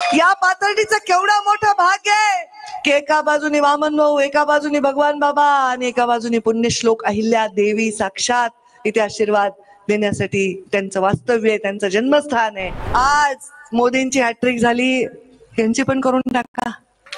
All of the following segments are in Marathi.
या पातळीचं केवढा मोठा भाग्य आहे की एका बाजूनी वामन भाऊ, एका बाजूनी भगवान बाबा आणि एका बाजूनी पुण्यश्लोक अहिल्या देवी साक्षात इथे आशीर्वाद देण्यासाठी त्यांचं वास्तव्य आहे, त्यांचं जन्मस्थान आहे. आज मोदींची हॅट्रिक झाली, यांची पण करून टाका.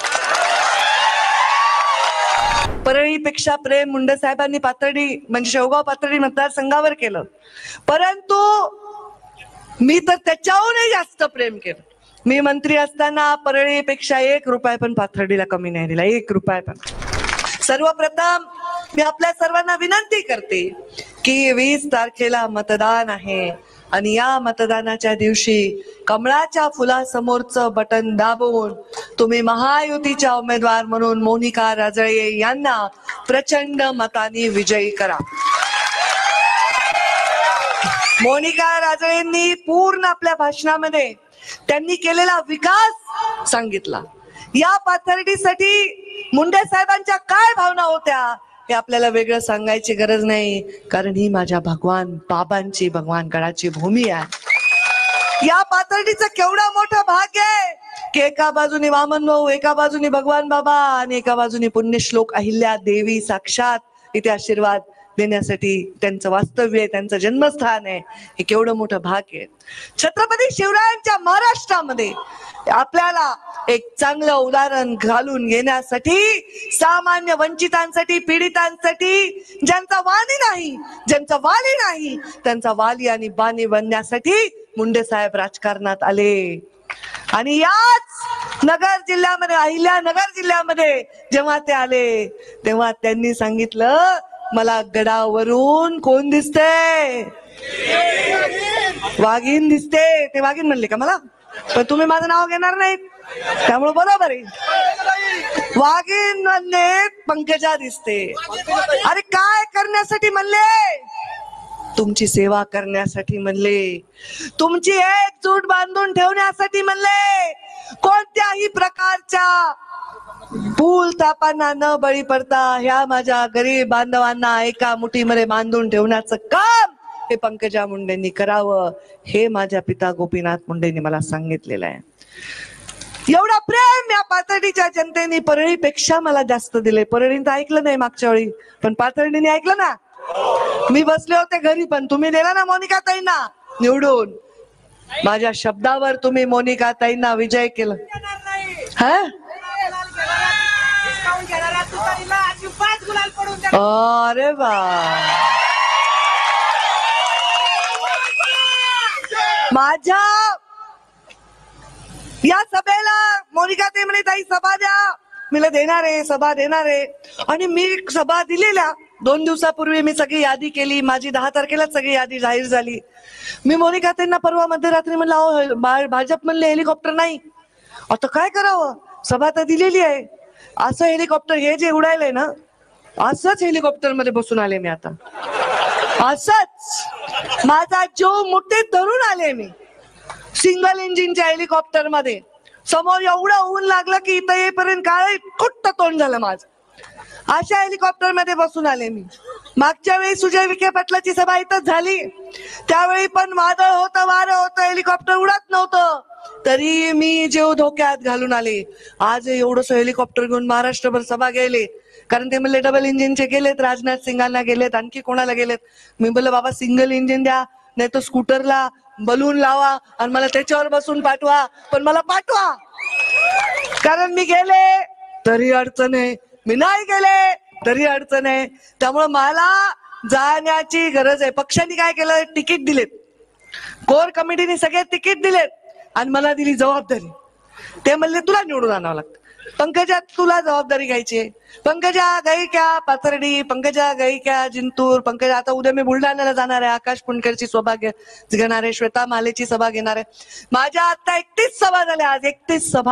परळीपेक्षा प्रेम मुंडे साहेबांनी पाथर्डी म्हणजे शेवगाव पाथर्डी मतदारसंघावर केलं, परंतु मी तर त्याच्याहूनही जास्त प्रेम केलं. मी मंत्री असताना परळीपेक्षा 1 रुपया पण पाथर्डीला कमी नाही दिला, 1 रुपया पण. सर्वप्रथम मी आपल्या सर्वांना विनंती करते की 20 तारखेला मतदान आहे आणि या मतदानाच्या दिवशी कमळाच्या फुलासमोरचं बटन दाबून तुम्ही महायुतीच्या उमेदवार म्हणून मोनिका राजळे यांना प्रचंड मतांनी विजयी करा. मोनिका राजळेंनी पूर्ण आपल्या भाषणामध्ये त्यांनी केलेला विकास सांगितला. या पाथर्डीसाठी मुंडे साहेबांच्या काय भावना होत्या हे आपल्याला वेगळं सांगायची गरज नाही, कारण ही माझ्या भगवान बाबांची, भगवान गडाची भूमी आहे. या पाथर्डीचं केवढा मोठं भाग्य आहे की एका बाजूनी वामन भाऊ, एका बाजूनी भगवान बाबा आणि एका बाजूनी पुण्यश्लोक अहिल्या देवी साक्षात इथे आशीर्वाद देण्यासाठी त्यांचं वास्तव्य आहे, त्यांचं जन्मस्थान आहे. हे केवढं मोठं भाग्य आहे. छत्रपती शिवरायांच्या महाराष्ट्रामध्ये आपल्याला एक चांगलं उदाहरण घालून घेण्यासाठी सामान्य वंचितांसाठी, पीडितांसाठी, ज्यांचा वाली नाही, ज्यांचा वाली नाही, त्यांचा वाली आणि बानी बनण्यासाठी मुंडे साहेब राजकारणात आले. आणि याच नगर जिल्ह्यामध्ये, अहिल्यानगर जिल्ह्यामध्ये जेव्हा ते आले तेव्हा त्यांनी सांगितलं, मला गडावरून कोण दिसते? वाघीण दिसते. ते वाघीण म्हणले का मला? पण तुम्ही माझं नाव घेणार नाहीत, त्यामुळे बरोबर आहे. वाघीण म्हणले पंकजा दिसते. अरे काय करण्यासाठी म्हणले? तुमची सेवा करण्यासाठी म्हणले, तुमची एकजूट बांधून ठेवण्यासाठी म्हणले. कोणत्याही प्रकारच्या भूल तापांना न बळी पडता ह्या माझ्या गरीब बांधवांना एका मुठीमध्ये बांधून ठेवण्याचं काम हे पंकजा मुंडेंनी करावं, हे माझ्या पिता गोपीनाथ मुंडेंनी मला सांगितलेलं आहे. एवढा प्रेम या पाथर्डीच्या जनतेने परळीपेक्षा मला जास्त दिले. परळीनं ऐकलं नाही मागच्या वेळी, पण पाथर्डीने ऐकलं ना. मी बसले होते घरी, पण तुम्ही दिला ना मोनिका ताईंना निवडून. माझ्या शब्दावर तुम्ही मोनिका ताईंना विजय केलं. हा, अरे वा, माझ्या या सभेला मोनिका ताई म्हणे ताई सभा द्या. मी देणार आहे, सभा देणार आहे. आणि मी सभा दिलेल्या 2 दिवसापूर्वी मी सगळी यादी केली. माझी 10 तारखेला सगळी यादी जाहीर झाली. मी मोनिका ताईंना परवा मध्यरात्री म्हणलं, भाजप म्हणले हेलिकॉप्टर नाही, आता काय करावं? सभा तर दिलेली आहे. असं हेलिकॉप्टर हे जे उडायलंय ना, असंच हेलिकॉप्टर मध्ये बसून आले मी. आता असंच माझा जीव मुठीत धरून आले मी सिंगल इंजिनच्या हेलिकॉप्टर मध्ये. समोर एवढं ऊन लागलं की इथं येईपर्यंत काय कुट्ट तोंड झालं माझं. अशा हेलिकॉप्टर मध्ये बसून आले मी. मागच्या वेळी सुजय विखे पाटलाची सभा इथंच झाली, त्यावेळी पण वादळ होतं, वारं होतं, हेलिकॉप्टर उडत नव्हतं, तरी मी जीव धोक्यात घालून आले. आज एवढंसं हेलिकॉप्टर घेऊन महाराष्ट्रभर सभा गेले, कारण ते म्हणले डबल इंजिनचे गेलेत, राजनाथ सिंगांना गेलेत, आणखी कोणाला गेलेत. मी बोलले बाबा सिंगल इंजिन द्या, नाही तर स्कूटरला बलून लावा आणि मला त्याच्यावर बसून पाठवा, पण मला पाठवा. कारण मी गेले तरी अडचण आहे, मी नाही गेले तरी अडचण आहे. त्यामुळे मला जाण्याची गरज आहे. पक्षांनी काय केलं, तिकीट दिलेत, कोर कमिटीने सगळे तिकीट दिलेत आणि मला दिली जबाबदारी. ते म्हणले तुला निवडून आणावं लागतं. पंकजा तुला जबाबदारी घ्यायची. पंकजा गायिका पाथर्डी, पंकजा गायिका जिंतूर, पंकजा आता उद्या मी बुलढाण्याला जाणार आहे, आकाश पुणकरची सभा घेणार आहे, श्वेता मालेची सभा घेणार आहे. माझ्या आता 31 सभा झाल्या, आज 31 सभा.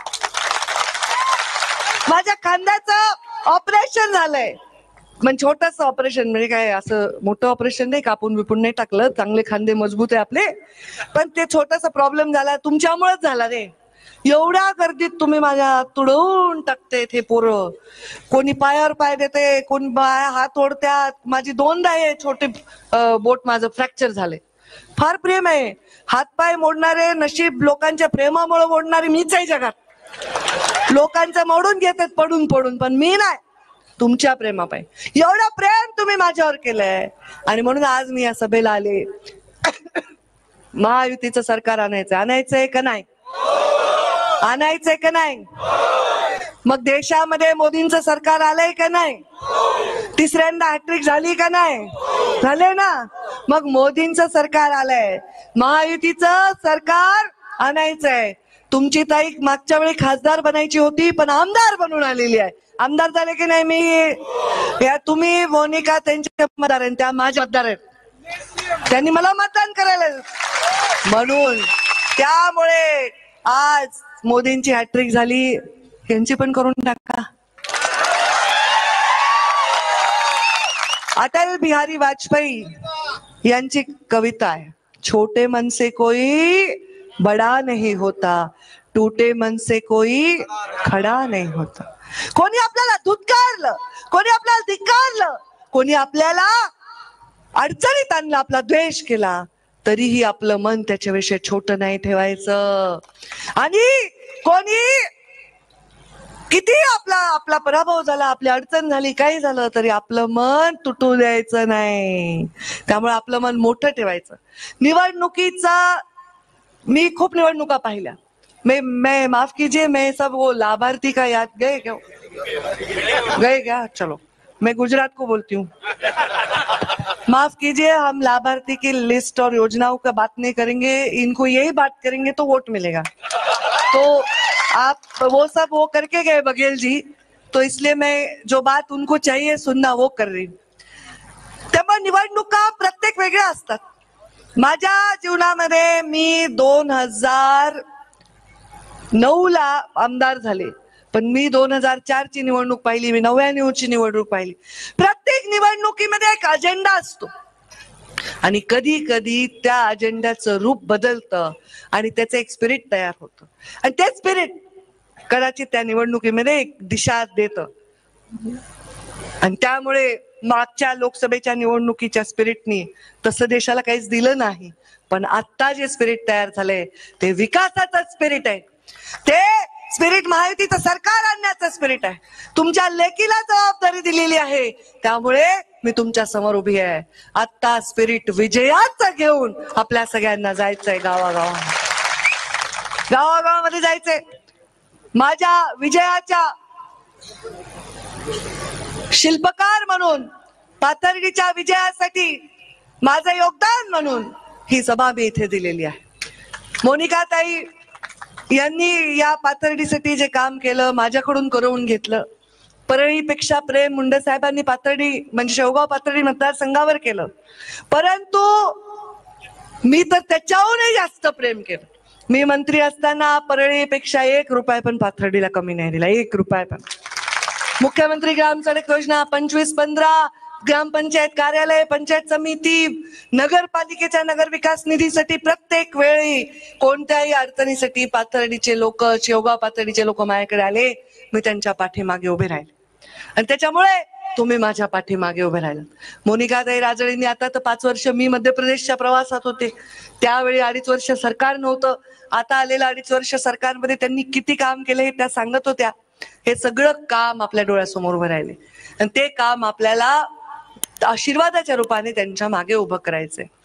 माझ्या खांद्याचं ऑपरेशन झालंय, पण छोटस ऑपरेशन, म्हणजे काय असं मोठं ऑपरेशन नाही, कापून बिपून नाही टाकलं, चांगले खांदे मजबूत आहे आपले, पण ते छोटासा प्रॉब्लेम झाला, तुमच्यामुळेच झाला रे. एवढ्या गर्दीत तुम्ही माझ्या तुडवून टाकते हे पोरं. कोणी पायावर पाय देते, कोणी हात ओढत्यात. माझी 2दा हे छोटे बोट माझं फ्रॅक्चर झाले. फार प्रेम आहे. हातपाय मोडणारे, नशीब लोकांच्या प्रेमामुळे मोडणारे मीच आहे जगात. लोकांचं मोडून घेतात पडून पडून, पण मी नाही. तुमच्या प्रेमापायी एवढं प्रेम तुम्ही माझ्यावर केलंय आणि म्हणून आज मी या सभेला आले. महायुतीचं सरकार आणायचंय का नाही? आणायचंय का नाही? मग देशामध्ये मोदींचं सरकार आलंय का नाही? तिसऱ्यांदा हॅट्रिक झाली का नाही? झाले ना. मग मोदींचं सरकार आलंय, महायुतीचं सरकार आणायचंय. तुमची ताई मागच्या वेळी खासदार बनायची होती, पण आमदार बनून आलेली आहे. आमदार झाले की नाही? मी या तुम्ही मोनिका त्यांचे मतदार आहेत, त्या माझे मतदार आहेत. त्यांनी मला मतदान करायला, म्हणून त्यामुळे आज मोदींची हॅट्रिक झाली, यांची पण करून टाका. अटल बिहारी वाजपेयी यांची कविता आहे, छोटे मन से कोई बड़ा नहीं होता, टूटे मन से कोई खडा नहीं होता. कोणी आपल्याला धुतकारलं, कोणी आपल्याला धिक्कारलं, कोणी आपल्याला अडचणीत आणलं, आपला द्वेष केला, तरीही आपलं मन त्याच्याविषयी छोटं नाही ठेवायचं. आणि कोणी किती आपला पराभव झाला, आपली अडचण झाली, काही झालं, तरी आपलं मन तुटू द्यायचं नाही. त्यामुळे आपलं मन मोठं ठेवायचं. निवडणुकीचा मी खूप निवडणुका पाहिल्या. मैं माफ कीजिए, मैं सब वो लाभार्थी का याद गए क्या? चलो मैं गुजरात को बोलती हूँ, माफ कीजिए. हम लाभार्थी की लिस्ट और योजनाओं का बात नहीं करेंगे, इनको यही बात करेंगे तो वोट मिलेगा. तो आप वो सब वो करके गए बघेल जी, तो इसलिए मैं जो बात उनको चाहिए सुनना वो कर रही. त्यामुळे निवडणुका प्रत्येक वेगळ्या असतात. माझ्या जीवनामध्ये मी 2009 ला आमदार झाले, पण मी 2004 ची निवडणूक पाहिली, मी 99 ची निवडणूक पाहिली. प्रत्येक निवडणुकीमध्ये एक अजेंडा असतो आणि कधी कधी त्या अजेंड्याचं रूप बदलतं आणि त्याचं एक स्पिरिट तयार होतं, आणि ते स्पिरिट कदाचित त्या निवडणुकीमध्ये एक दिशा देतं. आणि त्यामुळे मागच्या लोकसभेच्या निवडणुकीच्या स्पिरिटनी तसं देशाला काहीच दिलं नाही, पण आता जे स्पिरिट तयार झालंय ते विकासाचं स्पिरिट आहे. ते स्पिरिट महायुतीचं सरकार आणण्याचं स्पिरिट आहे. तुमच्या लेकीला जबाबदारी दिलेली आहे, त्यामुळे मी तुमच्या समोर उभी आहे. आता स्पिरिट विजयाचं घेऊन आपल्या सगळ्यांना जायचंय, गावागावामध्ये जायचंय. माझ्या विजयाच्या शिल्पकार म्हणून, पाथर्डीच्या विजयासाठी माझं योगदान म्हणून ही सभा मी इथे दिलेली आहे. मोनिका ताई यांनी या पाथर्डीसाठी जे काम केलं माझ्याकडून करवून घेतलं. परळीपेक्षा प्रेम मुंडे साहेबांनी पाथर्डी म्हणजे शेवगाव पाथर्डी मतदारसंघावर केलं, परंतु मी तर त्याच्याहूनही जास्त प्रेम केलं. मी मंत्री असताना परळीपेक्षा 1 रुपया पण पाथर्डीला कमी नाही दिला, 1 रुपया पण. मुख्यमंत्री ग्राम सडक योजना 25-15, ग्रामपंचायत कार्यालय, पंचायत समिती, नगरपालिकेच्या नगर विकास निधीसाठी प्रत्येक वेळी कोणत्याही अडचणीसाठी पाथर्डीचे लोक, शेवगाव पाथर्डीचे लोक माझ्याकडे आले, मी त्यांच्या पाठीमागे उभे राहिले आणि त्याच्यामुळे तुम्ही माझ्या पाठीमागे उभे राहिलात. मोनिकाताई राजळेंनी आता तर 5 वर्ष मी मध्य प्रदेशच्या प्रवासात होते, त्यावेळी 2.5 वर्ष सरकार नव्हतं. आता आलेलं 2.5 वर्ष सरकारमध्ये त्यांनी किती काम केलं हे त्या सांगत होत्या. हे सगळं काम आपल्या डोळ्यासमोर उभं राहिले आणि ते काम आपल्याला आशीर्वादाच्या रूपाने त्यांच्या मागे उभं करायचंय.